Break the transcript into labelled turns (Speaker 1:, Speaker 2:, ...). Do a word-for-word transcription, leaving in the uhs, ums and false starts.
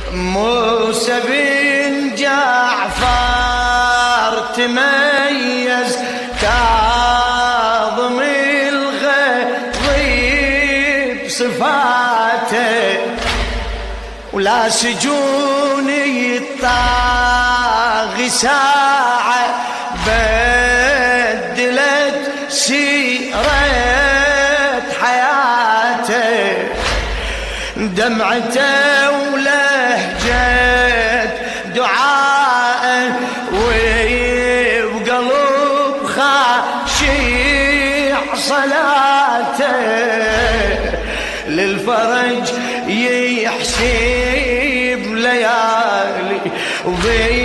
Speaker 1: موسى بن جعفر تميز كاظم الغيظ بصفاته، ولا سجون الطاغي ساعة بدلت سيرة حياته، دمعته ولهجة دعاء وبقلب خاشع صلاته، للفرج يحسب ليالي